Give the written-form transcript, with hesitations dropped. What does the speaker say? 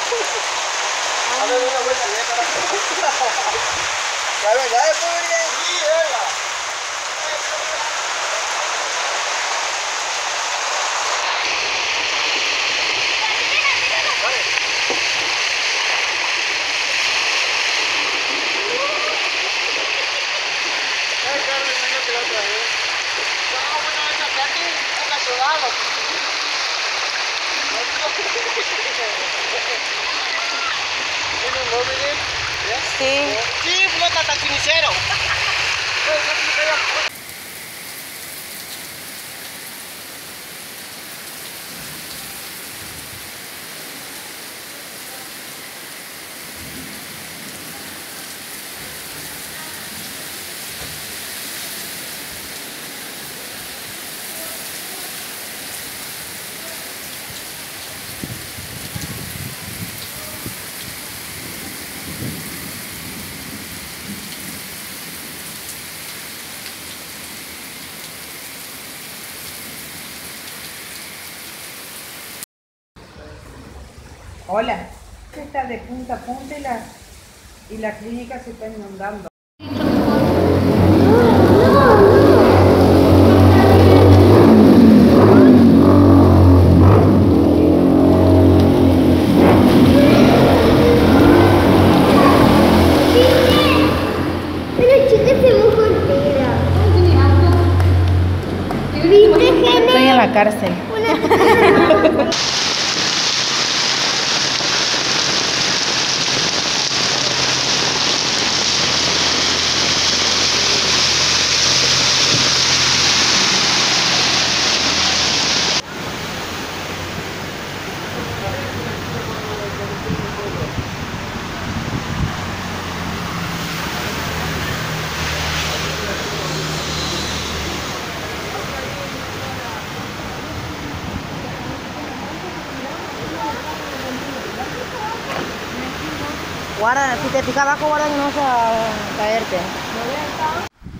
A ver, una vuelta que ya para. Ya, ya, después venía. Sí, venga. Sí. Sí, flota hasta finicero. Hola, está de punta a punta y la clínica se está inundando. Pero chica, se mojó entera. Estoy en la cárcel. Guarda, si te pica abajo, guarda que no vas a caerte.